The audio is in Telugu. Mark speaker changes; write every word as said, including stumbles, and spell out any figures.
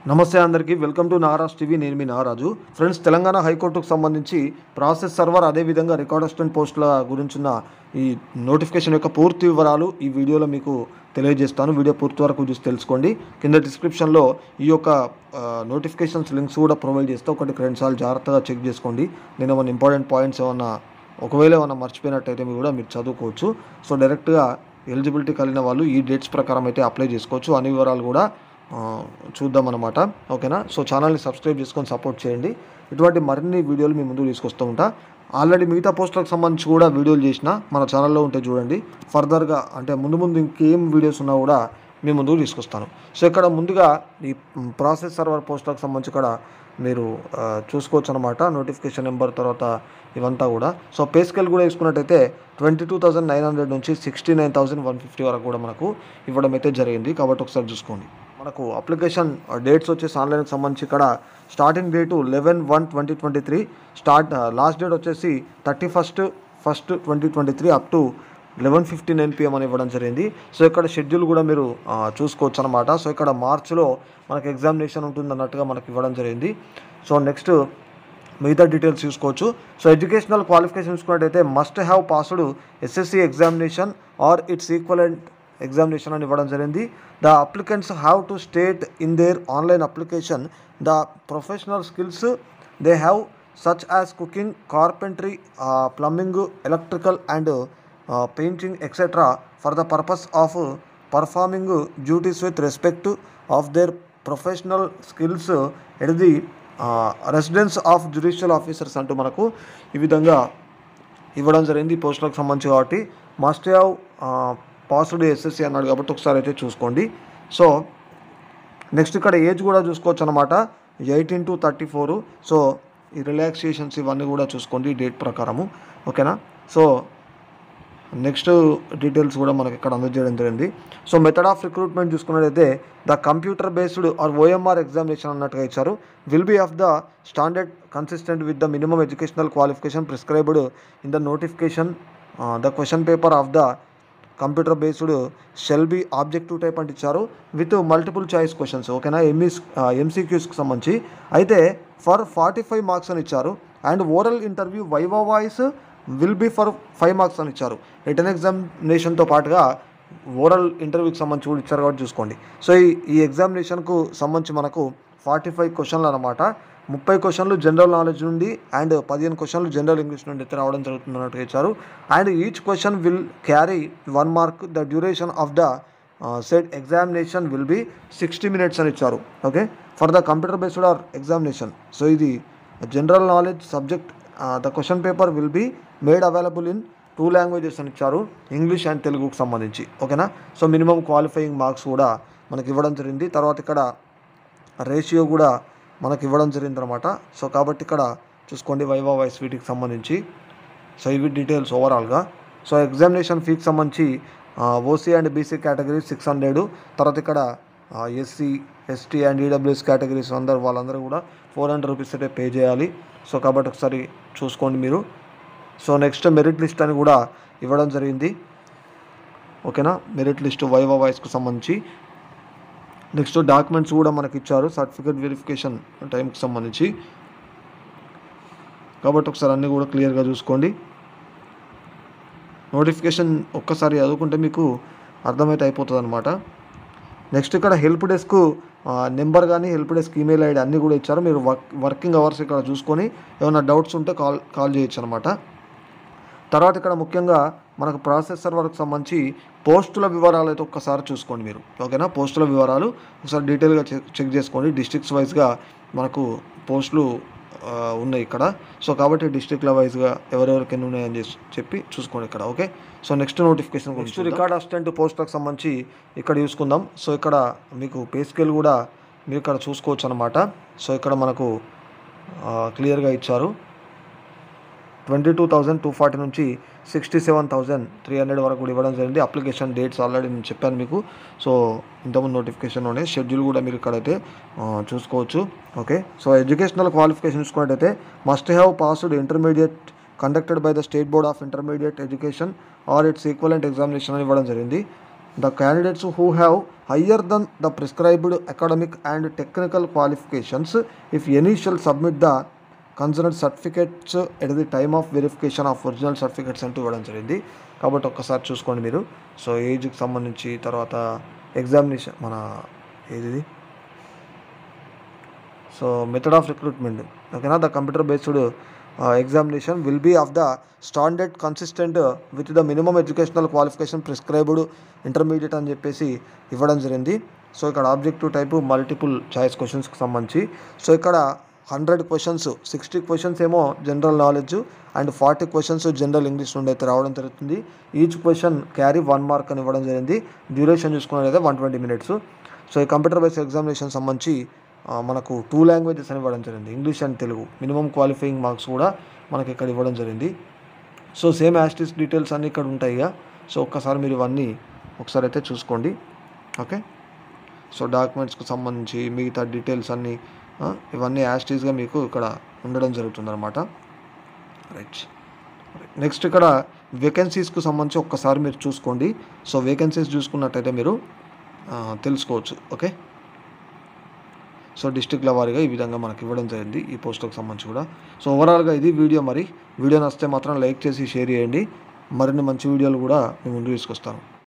Speaker 1: నమస్తే అందరికీ వెల్కమ్ టు నాగరాజ్ టీవీ. నేను మీ నాగరాజు. ఫ్రెండ్స్, తెలంగాణ హైకోర్టుకు సంబంధించి ప్రాసెస్ సర్వర్ అదేవిధంగా రికార్డ్ అసిస్టెంట్ పోస్టుల గురించిన ఈ నోటిఫికేషన్ యొక్క పూర్తి వివరాలు ఈ వీడియోలో మీకు తెలియజేస్తాను. వీడియో పూర్తి వరకు చూసి తెలుసుకోండి. కింద డిస్క్రిప్షన్లో ఈ యొక్క నోటిఫికేషన్స్ లింక్స్ కూడా ప్రొవైడ్ చేస్తే ఒకటి రెండు సార్లు జాగ్రత్తగా చెక్ చేసుకోండి. నేను ఏమైనా ఇంపార్టెంట్ పాయింట్స్ ఏమన్నా ఒకవేళ ఏమైనా మర్చిపోయినట్టయితే మీరు కూడా మీరు చదువుకోవచ్చు. సో డైరెక్ట్గా ఎలిజిబిలిటీ కలిగిన వాళ్ళు ఈ డేట్స్ ప్రకారం అయితే అప్లై చేసుకోవచ్చు. అన్ని వివరాలు కూడా చూద్దాం అన్నమాట. ఓకేనా? సో ఛానల్ని సబ్స్క్రైబ్ చేసుకొని సపోర్ట్ చేయండి. ఇటువంటి మరిన్ని వీడియోలు మీ ముందు తీసుకొస్తూ ఉంటా. ఆల్రెడీ మిగతా పోస్టులకు సంబంధించి కూడా వీడియోలు చేసిన మన ఛానల్లో ఉంటే చూడండి. ఫర్దర్గా అంటే ముందు ముందు ఇంకేం వీడియోస్ ఉన్నా కూడా మీ ముందుకు తీసుకొస్తాను. సో ఇక్కడ ముందుగా ఈ ప్రాసెస్ సర్వర్ పోస్టులకు సంబంధించి ఇక్కడ మీరు చూసుకోవచ్చు అనమాట. నోటిఫికేషన్ నెంబర్ తర్వాత ఇవంతా కూడా. సో పే స్కేల్ కూడా తీసుకున్నట్టయితే twenty two thousand nine hundred నుంచి sixty nine thousand one fifty వరకు కూడా మనకు ఇవ్వడం అయితే జరిగింది. కాబట్టి ఒకసారి చూసుకోండి. మనకు అప్లికేషన్ డేట్స్ వచ్చేసి ఆన్లైన్కి సంబంధించి ఇక్కడ starting date eleven one twenty twenty three start last date వచ్చేసి thirty first first twenty twenty three up to eleven fifty nine PM అని ఇవ్వడం జరిగింది. సో ఇక్కడ షెడ్యూల్ కూడా మీరు చూసుకోవచ్చు అనమాట. సో ఇక్కడ మార్చిలో మనకు ఎగ్జామినేషన్ ఉంటుంది అన్నట్టుగా మనకు ఇవ్వడం జరిగింది. సో నెక్స్ట్ మిగతా డీటెయిల్స్ చూసుకోవచ్చు. సో ఎడ్యుకేషనల్ క్వాలిఫికేషన్ చూసుకున్నట్టయితే must have passed SSC examination or its equivalent examination అని ఇవ్వడం జరిగింది. The applicants have to state in their online application the professional skills they have such as cooking, carpentry, plumbing, electrical and painting etcetera for the purpose of performing duties with respect of their professional skills at the residence of judicial officers అంటూ మనకు ఈ విధంగా ఇవ్వడం జరిగింది. ఈ పోస్టులకు సంబంధించి కాబట్టి మస్ట్ హ్యావ్ పాస్డ్ ఎస్ఎస్సి అన్నాడు కాబట్టి ఒకసారి అయితే చూసుకోండి. సో నెక్స్ట్ ఇక్కడ ఏజ్ కూడా చూసుకోవచ్చు అనమాట. Eighteen to thirty four so ఈ రిలాక్సేషన్స్ ఇవన్నీ కూడా చూసుకోండి డేట్ ప్రకారము. ఓకేనా? సో నెక్స్ట్ డీటెయిల్స్ కూడా మనకి ఇక్కడ అందజేయడం జరిగింది. సో మెథడ్ ఆఫ్ రిక్రూట్మెంట్ చూసుకున్నట్లయితే the computer based or OMR examination అన్నట్టుగా ఇచ్చారు. Will be of the standard consistent with the minimum educational qualification prescribed in the notification. The question paper of the computer based shall be objective type అంటే ఇచ్చారు విత్ మల్టిపుల్ చాయిస్ క్వశ్చన్స్. ఓకేనా? ఎంఈస్ ఎంసీక్యూస్కి సంబంధించి అయితే ఫర్ ఫార్టీ ఫైవ్ మార్క్స్ అని ఇచ్చారు. And oral interview viva voce will be for five marks అని ఇచ్చారు. రిటర్న్ ఎగ్జామినేషన్తో పాటుగా ఓరల్ ఇంటర్వ్యూకి సంబంధించి కూడా ఇచ్చారు కాబట్టి చూసుకోండి. సో ఈ ఈ ఎగ్జామినేషన్కు సంబంధించి మనకు ఫార్టీ ఫైవ్ క్వశ్చన్లు అనమాట. ముప్పై క్వశ్చన్లు జనరల్ నాలెడ్జ్ నుండి అండ్ పదిహేను క్వశ్చన్లు జనరల్ ఇంగ్లీష్ నుండి అయితే రావడం జరుగుతుంది అన్నట్టుగా ఇచ్చారు. And each question will carry one mark. The duration of the set examination will be sixty minutes అని ఇచ్చారు. Okay, for the computer based or examination. So ఇది general knowledge subject. The question paper will be made available in two languages అని ఇచ్చారు, ఇంగ్లీష్ అండ్ తెలుగుకు సంబంధించి. ఓకేనా? సో మినిమం క్వాలిఫైయింగ్ మార్క్స్ కూడా మనకి ఇవ్వడం జరిగింది. తర్వాత ఇక్కడ రేషియో కూడా మనకి ఇవ్వడం జరిగింది అనమాట. సో కాబట్టి ఇక్కడ చూసుకోండి వైవా వాయిస్ వీటికి సంబంధించి. సో ఇవి డీటెయిల్స్ ఓవరాల్గా. సో ఎగ్జామినేషన్ ఫీకి సంబంధించి OC and BC category six hundred తర్వాత ఇక్కడ SC ST and EWS categories అందరూ వాళ్ళందరూ కూడా ఫోర్ హండ్రెడ్ రూపీస్ అయితే పే చేయాలి. సో కాబట్టి ఒకసారి చూసుకోండి మీరు. సో నెక్స్ట్ మెరిట్ లిస్ట్ అని కూడా ఇవ్వడం జరిగింది. ఓకేనా? మెరిట్ లిస్ట్ వైవా వాయిస్కు సంబంధించి. నెక్స్ట్ డాక్యుమెంట్స్ కూడా మనకి ఇచ్చారు సర్టిఫికేట్ వెరిఫికేషన్ టైంకి సంబంధించి. కాబట్టి ఒకసారి అన్నీ కూడా క్లియర్గా చూసుకోండి. నోటిఫికేషన్ ఒక్కసారి చదువుకుంటే మీకు అర్థమైతే అయిపోతుంది అనమాట. నెక్స్ట్ ఇక్కడ హెల్ప్ డెస్క్ నెంబర్ కానీ హెల్ప్ డెస్క్ ఈమెయిల్ ఐడి అన్నీ కూడా ఇచ్చారు. మీరు వర్క్ వర్కింగ్ అవర్స్ ఇక్కడ చూసుకొని ఏమైనా డౌట్స్ ఉంటే కాల్ కాల్ చేయొచ్చు అనమాట. తర్వాత ఇక్కడ ముఖ్యంగా మనకు ప్రాసెస్ సర్వర్కి సంబంధించి పోస్టుల వివరాలు అయితే ఒక్కసారి చూసుకోండి మీరు. ఓకేనా? పోస్టుల వివరాలు ఒకసారి డీటెయిల్గా చెక్ చెక్ చేసుకోండి. డిస్ట్రిక్ట్స్ వైజ్గా మనకు పోస్టులు ఉన్నాయి ఇక్కడ. సో కాబట్టి డిస్ట్రిక్ట్ల వైజ్గా ఎవరెవరికి ఎన్ని ఉన్నాయని చెప్పి చూసుకోండి ఇక్కడ. Okay, so next notification next record assistant పోస్టులకు సంబంధించి ఇక్కడ చూసుకుందాం. సో ఇక్కడ మీకు పే స్కేల్ కూడా మీరు ఇక్కడ చూసుకోవచ్చు అనమాట. సో ఇక్కడ మనకు క్లియర్గా ఇచ్చారు. Twenty two thousand two forty నుంచి sixty seven thousand three hundred వరకు కూడా ఇవ్వడం జరిగింది. అప్లికేషన్ డేట్స్ ఆల్రెడీ నేను చెప్పాను మీకు. సో ఇంతకుముందు నోటిఫికేషన్లోనే షెడ్యూల్ కూడా మీరు ఇక్కడైతే చూసుకోవచ్చు. ఓకే, సో ఎడ్యుకేషనల్ క్వాలిఫికేషన్ చూసుకున్నట్టయితే must have passed intermediate conducted by the state board of intermediate education or its equivalent examination అని ఇవ్వడం జరిగింది. The candidates who have higher than the prescribed academic and technical qualifications if any shall submit the concern certificates at the time of verification of original certificates అంటూ ఇవ్వడం జరిగింది. కాబట్టి ఒక్కసారి చూసుకోండి మీరు. సో ఏజ్కి సంబంధించి, తర్వాత ఎగ్జామినేషన్ మన ఏది సో మెథడ్ ఆఫ్ రిక్రూట్మెంట్, ఓకేనా. The computer based examination will be of the standard consistent with the minimum educational qualification prescribed intermediate అని చెప్పేసి ఇవ్వడం జరిగింది. సో ఇక్కడ ఆబ్జెక్టివ్ టైపు మల్టిపుల్ చాయిస్ క్వశ్చన్స్కి సంబంధించి, సో ఇక్కడ హండ్రెడ్ క్వశ్చన్స్, సిక్స్టీ క్వశ్చన్స్ ఏమో general knowledge and forty questions general English నుండి అయితే రావడం జరుగుతుంది. Each question carry one mark అని ఇవ్వడం జరిగింది. డ్యూరేషన్ చూసుకున్నట్లయితే వన్ ట్వంటీ మినిట్స్. సో ఈ కంప్యూటర్ బేస్డ్ ఎగ్జామినేషన్ సంబంధించి మనకు టూ లాంగ్వేజెస్ అని ఇవ్వడం జరిగింది, English and Telugu. Minimum qualifying marks కూడా మనకి ఇక్కడ ఇవ్వడం జరిగింది. సో సేమ్ యాస్టిస్ డీటెయిల్స్ అన్నీ ఇక్కడ ఉంటాయి ఇక. సో ఒక్కసారి మీరు ఇవన్నీ ఒకసారి అయితే చూసుకోండి, ఓకే. సో డాక్యుమెంట్స్కి సంబంధించి మిగతా డీటెయిల్స్ అన్నీ ఇవన్నీ యాస్టీస్గా మీకు ఇక్కడ ఉండడం జరుగుతుంది అనమాట. రైట్. నెక్స్ట్ ఇక్కడ వేకెన్సీస్కి సంబంధించి ఒక్కసారి మీరు చూసుకోండి. సో వేకెన్సీస్ చూసుకున్నట్టయితే మీరు తెలుసుకోవచ్చు, ఓకే. సో డిస్ట్రిక్ట్ల వారీగా ఈ విధంగా మనకి ఇవ్వడం జరిగింది ఈ పోస్టులకు సంబంధించి కూడా. సో ఓవరాల్గా ఇది వీడియో. మరి వీడియో నచ్చితే మాత్రం లైక్ చేసి షేర్ చేయండి. మరిన్ని మంచి వీడియోలు కూడా మీ ముందు తీసుకొస్తాను.